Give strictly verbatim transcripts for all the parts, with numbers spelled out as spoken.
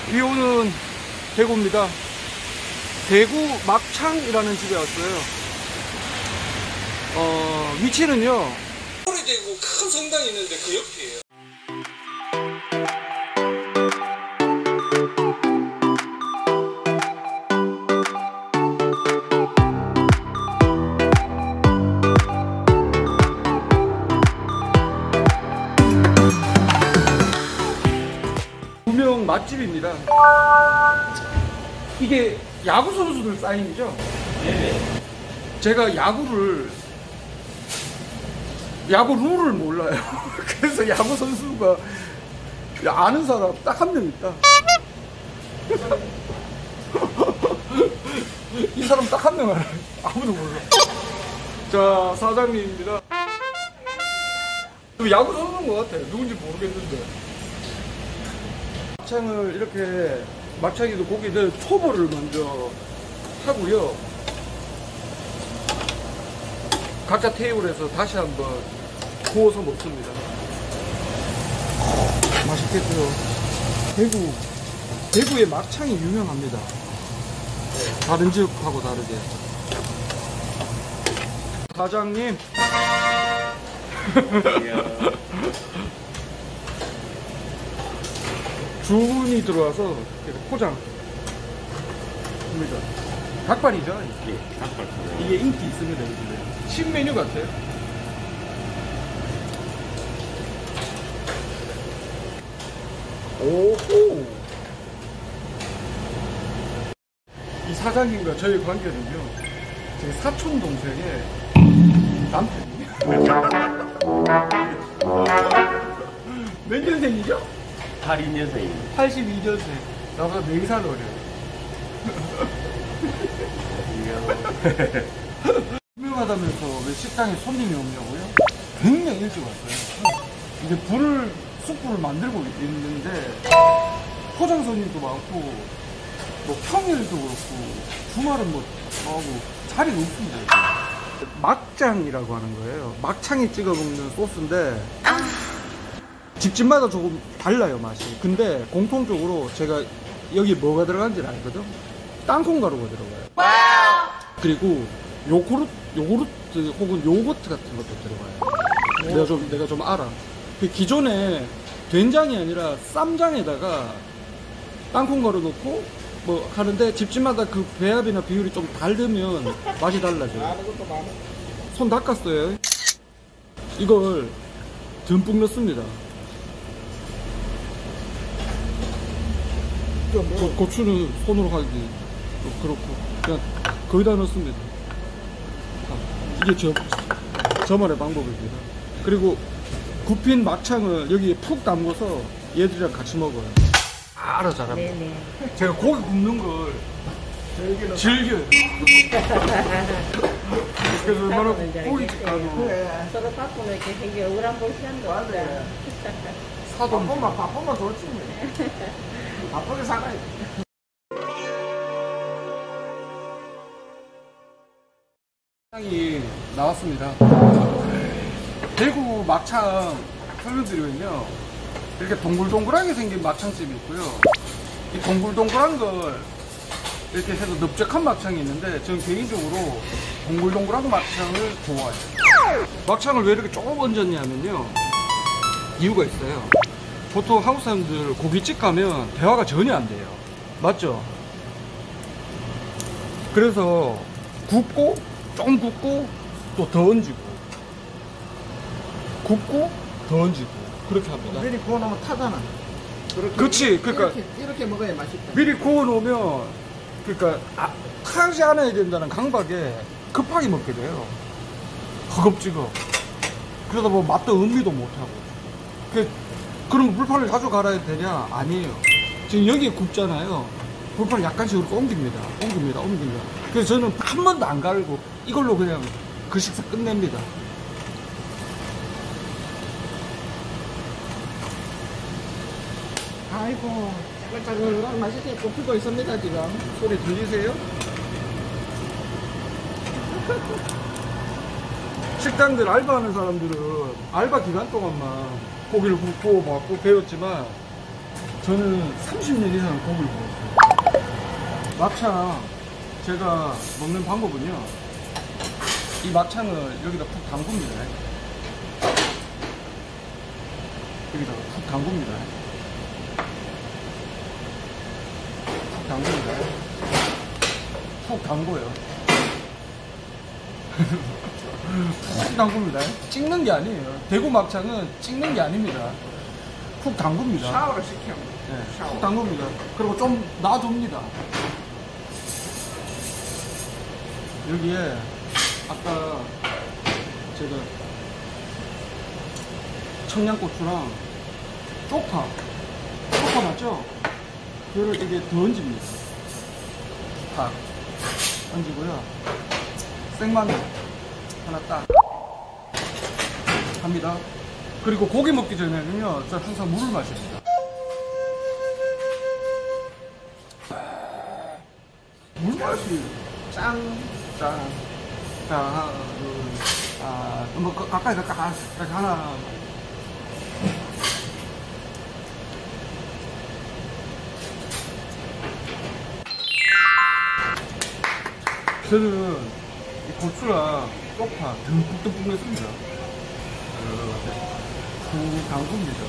비 오는 대구입니다. 대구 막창이라는 집에 왔어요. 어, 위치는요, 오래되고 큰 성당이 있는데 그 옆이에요. 유명 맛집입니다. 이게 야구 선수들 사인이죠? 네. 제가 야구를 야구 룰을 몰라요. 그래서 야구 선수가 아는 사람 딱 한 명 있다. 이 사람 딱 한 명 알아요. 아무도 몰라. 자, 사장님입니다. 야구 선수인 것 같아요. 누군지 모르겠는데. 막창을 이렇게 막창에도 고기를 초벌을 먼저 하고요. 각자 테이블에서 다시 한번 구워서 먹습니다. 맛있겠죠. 대구 대구의 막창이 유명합니다. 다른 지역하고 다르게. 사장님. 주문이 들어와서 포장 합니다. 닭발이죠? 예, 닭발. 이게 인기 있습니다. 신메뉴 같아요. 오호. 이 사장님과 저의 관계는요, 제 사촌 동생의 남편이에요. 몇 년생이죠? 팔십이 년생. 팔십이 년생. 나보다 네 살 어려요. 유명하다면서 왜 식당에 손님이 없냐고요? 굉장히 일찍 왔어요. 이제 불을, 숯불을 만들고 있는데 포장 손님도 많고, 뭐 평일도 그렇고, 주말은 뭐 하고 자리가 없습니다. 막장이라고 하는 거예요. 막창에 찍어 먹는 소스인데 집집마다 조금 달라요, 맛이. 근데 공통적으로 제가 여기 뭐가 들어간지 알거든? 땅콩가루가 들어가요. 와우. 그리고 요구르트, 요구르트 혹은 요거트 같은 것도 들어가요. 내가 좀, 내가 좀 알아. 그 기존에 된장이 아니라 쌈장에다가 땅콩가루 넣고 뭐 하는데 집집마다 그 배합이나 비율이 좀 다르면 맛이 달라져요. 손 닦았어요. 이걸 듬뿍 넣습니다. 고, 고추는 손으로 하기 그렇고 그냥 거의 다 넣습니다. 이게 저, 저만의 방법입니다. 그리고 굽힌 막창을 여기에 푹 담궈서 얘들이랑 같이 먹어요. 알아 잘합니다. 네네. 제가 고기 굽는 걸 즐겨요. 그래서 얼마나 고깃집 가도 서로 바꾸면 이렇게 되게 억울한 볼시한다. 맞아요. 사돈 바쁘면 바쁘면 좋지 뭐. 바쁘게 살아야 돼. 막창이 나왔습니다. 대구 막창 설명드리면요, 이렇게 동글동글하게 생긴 막창집이 있고요, 이 동글동글한 걸 이렇게 해서 넓적한 막창이 있는데 저는 개인적으로 동글동글한 막창을 좋아해요. 막창을 왜 이렇게 조금 얹었냐면요, 이유가 있어요. 보통 한국 사람들 고깃집 가면 대화가 전혀 안 돼요. 맞죠? 그래서 굽고 좀 굽고 또 더 얹고 굽고 더 얹고 그렇게 합니다. 미리 구워놓으면 타잖아. 그렇지. 그러니까 이렇게, 이렇게 먹어야 맛있다. 미리 구워놓으면 그러니까 아, 타지 않아야 된다는 강박에 급하게 먹게 돼요. 허겁지겁. 그러다 보면 맛도 음미도 못하고. 그, 그럼 불판을 자주 갈아야 되냐? 아니에요. 지금 여기에 굽잖아요. 불판을 약간씩 이렇게 옮깁니다. 옮깁니다. 옮깁니다. 그래서 저는 한 번도 안 갈고 이걸로 그냥 그 식사 끝냅니다. 아이고, 짜글짜글한 맛있게 굽히고 있습니다, 지금. 소리 들리세요? 식당들 알바하는 사람들은 알바 기간 동안만 고기를 구워먹고 배웠지만 저는 삼십 년 이상 고기를 먹었어요. 막창 제가 먹는 방법은요, 이 막창을 여기다 푹 담굽니다. 여기다가 푹 담굽니다. 푹 담굽니다. 푹 담궈요. 푹 담굽니다. 찍는 게 아니에요. 대구 막창은 찍는 게 아닙니다. 푹 담굽니다. 샤워를 시켜. 네, 샤워. 푹 담굽니다. 그리고 좀 놔둡니다. 여기에 아까 제가 청양고추랑 쪽파, 쪽파 맞죠? 그거를 이게 더 얹습니다. 딱 얹고요. 생마늘 하나 딱 합니다. 그리고 고기 먹기 전에는요, 저 항상 물을 마십니다. 물맛이 짱, 짱. 자, 하나, 둘, 아, 뭐, 가- 가까이, 가까이, 가까이, 하나. 저는 이 고추랑 쪽파 듬뿍듬뿍 넣습니다. 푹 담굽니다.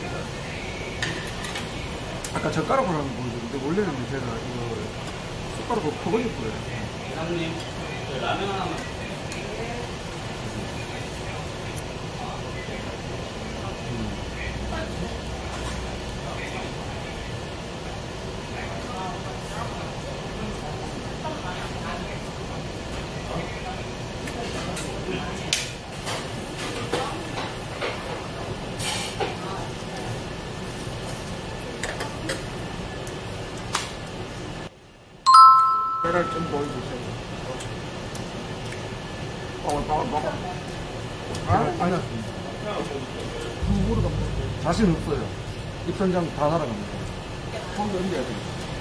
아까 젓가락으로 하는 거 보여줬는데, 원래는 제가 이거 숟가락으로 퍼버릴 거예요. 사장님, 라면 하나만. 계란 좀 보여주세요. 먹어, 먹어, 먹어. 아, 아니야. 국으로 먹어. 자신 없어요. 입천장 다 날아갑니다. 고기 얹어야 돼요.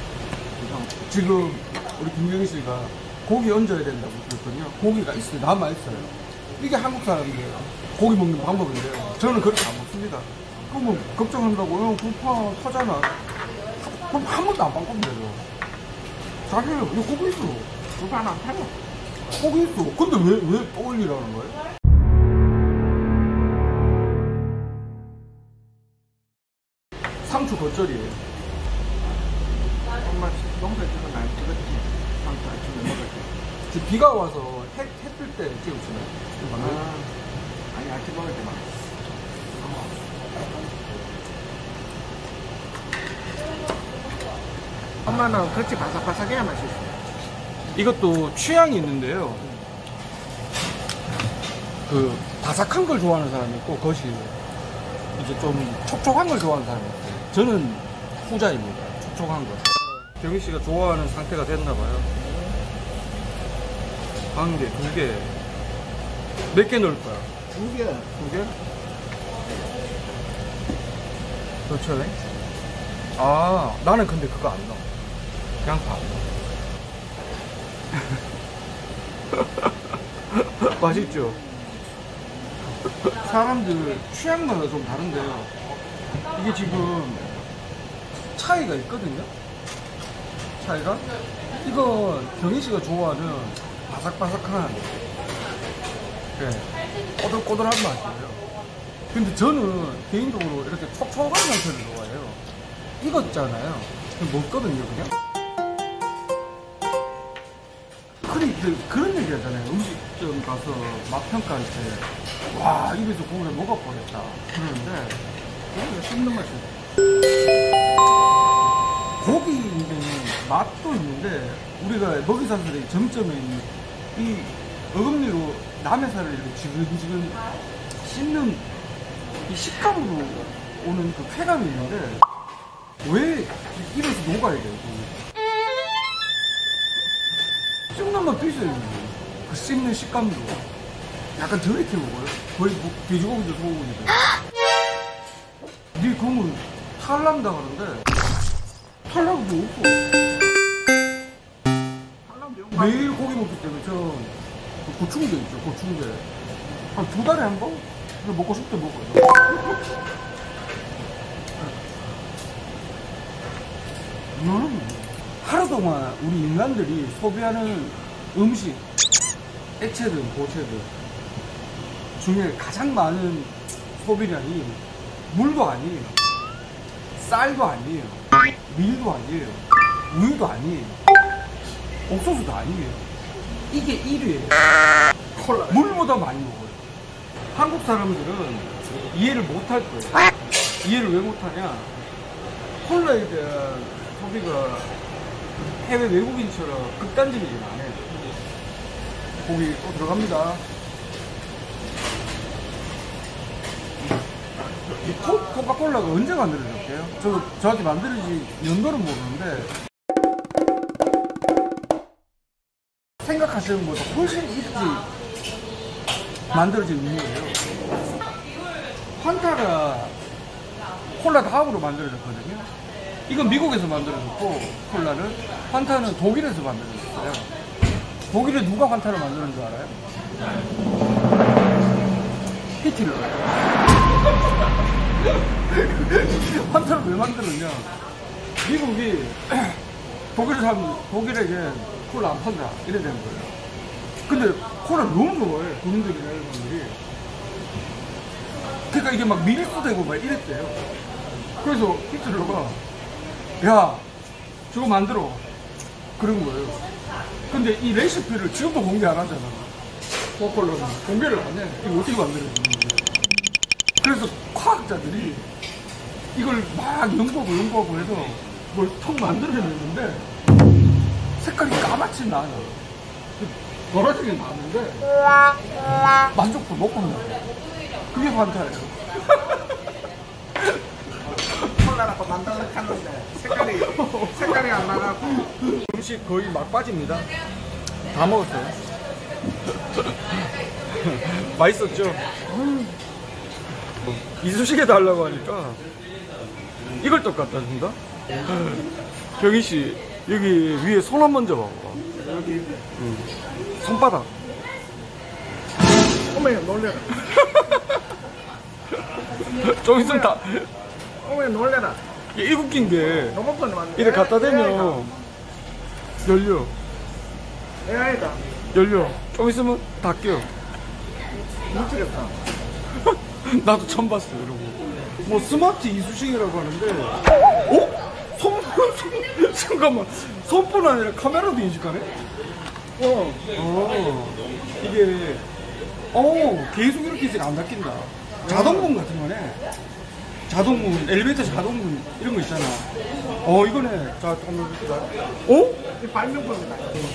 지금 우리 김경희 씨가 고기 얹어야 된다고 그랬거든요. 고기가 있어요. 남아있어요. 이게 한국 사람들이에요. 고기 먹는 방법인데 저는 그렇게 안 먹습니다. 그러면 걱정한다고요. 불파 타잖아. 그럼 한 번도 안 바꾸면 되죠. 자기는 이거 고기 있어. 불판 안 팔아. 고기 있어. 근데 왜, 왜 또 올리라는 거예요? 상추 겉절이에요. 엄마 농사 지면 안 찍었지. 상추 아침에 먹을 때. 지금 비가 와서 해, 해뜰 때 찍어주나요? 아, 아니 아침 먹을 때만. 엄마는 그렇게 바삭바삭해야 맛있어. 이것도 취향이 있는데요. 그 바삭한 걸 좋아하는 사람이 있고, 것이 이제 좀 촉촉한 걸 좋아하는 사람이 있어요. 저는 후자입니다. 촉촉한 거. 경희 씨가 좋아하는 상태가 됐나 봐요. 한 개, 두 개. 몇 개 넣을 거야? 두 개. 두 개? 그렇죠. 네? 아, 나는 근데 그거 안 넣어. 양파 안 넣어. 맛있죠? 사람들 취향마다 좀 다른데요. 이게 지금 차이가 있거든요. 차이가? 이거 경희 씨가 좋아하는 바삭바삭한, 네, 꼬들꼬들한 맛이에요. 근데 저는 개인적으로 이렇게 촉촉한 상태를 좋아해요. 익었잖아요. 그럼 먹거든요, 그냥. 그리, 그, 그런 얘기 하잖아요. 음식점 가서 맛 평가할 때, 와, 입에서 고기를 먹어버렸다. 그러는데, 고기가 씹는 맛이 고기는 맛도 있는데, 우리가 먹이사슬의 정점에 있는 이 어금니로 남의 살을 이렇게 지근지근 씹는 이 식감으로 오는 그 쾌감이 있는데, 왜 입에서 녹아야 돼요, 고기? 씹는 맛도 있어요. 그 씹는 식감도 약간 덜 익혀 먹어요. 거의 뭐 돼지고기도 소고기도. 네 그러면 탈난다 그러는데 탈락도 없어. 팔람 매운 매일 고기 먹기 때문에 저 고충제 있죠, 고충제. 한 두 달에 한 번? 그거 먹고 싶을 때 먹어요. 여러분, 하루 동안 우리 인간들이 소비하는 음식, 액체든 고체든 중에 가장 많은 소비량이 물도 아니에요, 쌀도 아니에요, 밀도 아니에요, 우유도 아니에요, 옥수수도 아니에요. 이게 일 위예요. 콜라. 물보다 많이 먹어요. 한국 사람들은 이해를 못할 거예요. 이해를 왜 못하냐? 콜라에 대한 소비가 해외 외국인처럼 극단적이지 않아요. 고기 또 들어갑니다. 이 코, 코카콜라가 언제 만들어졌대요? 저도 정확히 만들어진 연도는 모르는데 생각하시는 것보다 훨씬 일찍 만들어진 음료예요. 판타가 콜라 다음으로 만들어졌거든요. 이건 미국에서 만들어졌고, 콜라는, 판타는 독일에서 만들어졌어요. 독일에 누가 판타를 만드는 줄 알아요? 히틀러. 판타를 왜 만들었냐? 미국이 독일 사람, 독일에게 콜라 안 판다, 이래 되는 거예요. 근데 콜라를 너무 좋아해, 군인들이나 이런 분들이. 그러니까 이게 막 밀수되고 막 이랬대요. 그래서 히틀러가 야, 저거 만들어, 그런 거예요. 근데 이 레시피를 지금도 공개 안 하잖아. 코카콜라는 공개를 안 해. 이거 어떻게 만들었는지. 그래서 과학자들이 이걸 막 연구하고 연구하고 해서 뭘 통 만들어냈는데 색깔이 까맣진 않아요. 노란색이 나는데 만족도 못 받는 거예요. 그게 판타예요. 콜라라고 만들어 놨는데 색깔이 색깔이 안 나가고 음식 거의 막바지입니다. 다 먹었어요. 맛있었죠? 음. 이쑤시개 달라고 하니까 이걸 또 갖다 준다? 경희씨, 여기 위에 손 한 번 잡아봐. 여기 응. 손바닥. 어머 놀래라. 좀 있으면 다. 어머 놀래라. 이게 웃긴 게 로봇은 만 이래 갖다 대면 열려. 에이아이다. 열려. 좀 있으면 다 껴. 미치겠다. 나도 처음 봤어, 이러고. 뭐 스마트 이쑤시개라고 하는데, 어? 손, 손, 잠깐만. 손뿐 아니라 카메라도 인식하네? 어. 어. 이게, 어, 계속 이렇게 있으니까 안 닫힌다. 자동문 같은 거네. 자동문, 엘리베이터 자동문, 이런 거 있잖아. 어, 이거네. 자, 한번 볼게요. 어? 이 발명품이다.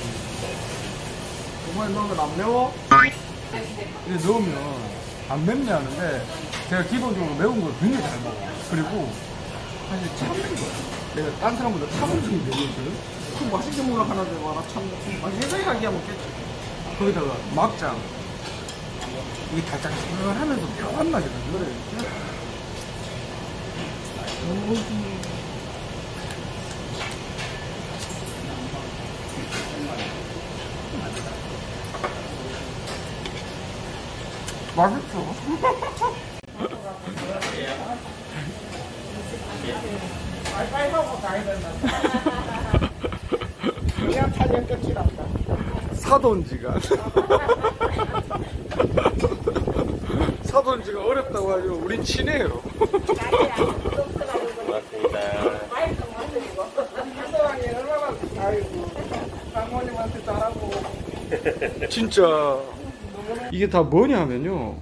정말 너는 안 매워? 이게 넣으면 안 맵네 하는데, 제가 기본적으로 매운 걸 굉장히 잘 먹어요. 그리고 사실 참는 거야. 내가 딴 사람보다 참음성이 되거든. 그 맛있게 먹으러 하는데 와라 참 맛있게 하기야 먹겠지. 거기다가 막장, 이게 달짝지근하면서 묘한 맛이 나는 거래. 맛있어. 빨리 하고 가야 된다. 그냥 촬영 끝이란다. 사돈지간. 사돈지가 어렵다고 하죠. 우린 친해요. 한동안이 얼마나 아이고 장모님한테 잘하고. 진짜 이게 다 뭐냐 하면요,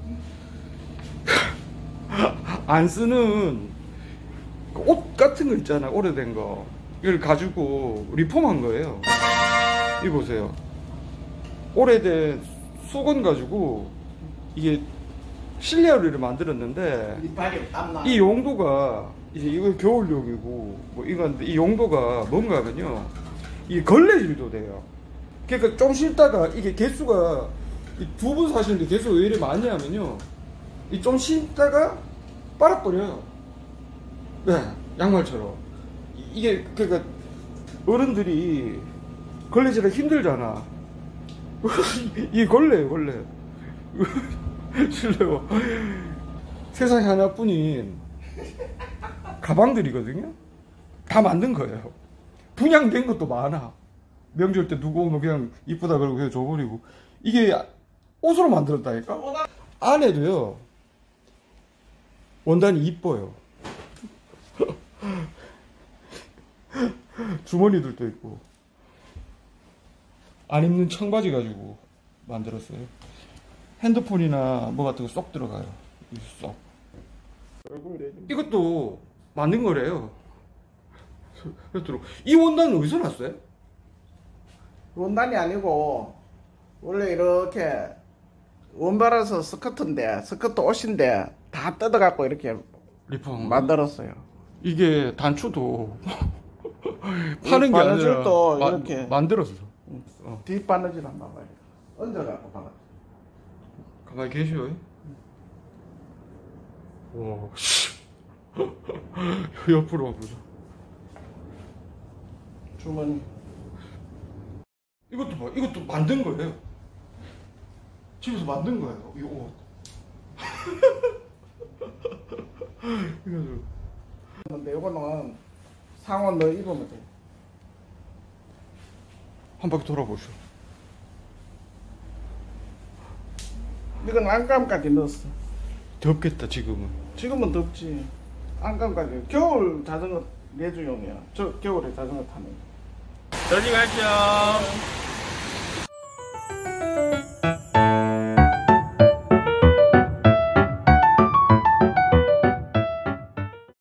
안 쓰는 옷 같은 거 있잖아, 오래된 거. 이걸 가지고 리폼한 거예요. 이 보세요. 오래된 수건 가지고 이게 실내요리를 만들었는데, 이 용도가 이제 이거 겨울용이고 뭐 이건데, 이 용도가 뭔가 하면요, 이 걸레질도 돼요. 그러니까 좀 쉬다가 이게 개수가, 두 분 사시는데 개수가 왜 이렇게 많이 하면요, 이 좀 쉬다가 빨아버려요. 네, 양말처럼. 이게 그러니까 어른들이 걸레질하기 힘들잖아. 이 걸레예요, 걸레. 실례요. 세상에 하나뿐인 가방들이거든요. 다 만든 거예요. 분양된 것도 많아. 명절 때 누구 오면 그냥 이쁘다 그러고 그냥 줘버리고. 이게 옷으로 만들었다니까? 안에도요, 원단이 이뻐요. 주머니들도 있고. 안 입는 청바지 가지고 만들었어요. 핸드폰이나 뭐 같은 거 쏙 들어가요. 쏙. 이것도 만든 거래요. 이 원단은 어디서 났어요? 원단이 아니고 원래 이렇게 원발아서 스커트인데 스커트 옷인데 다 뜯어갖고 이렇게 리폼 만들었어요. 이게 단추도 파는 게 아니라 바느질도 마- 이렇게. 만들었어. 어. 뒷바느질 한번 봐요. 얹어갖고 바느질. 가만히 계셔요. 와, 씨. 옆으로 와보자. 주머니. 이것도 봐, 이것도 만든 거예요. 집에서 만든 거예요. 이 옷. 이거 근데 이거는 상원 넣어 입으면 돼. 한 바퀴 돌아보시오. 이건 안감까지 넣었어. 덥겠다 지금은. 지금은 덥지. 안감까지. 겨울 자전거 내주용이야. 저 겨울에 자전거 타는 거. 조심하십시오.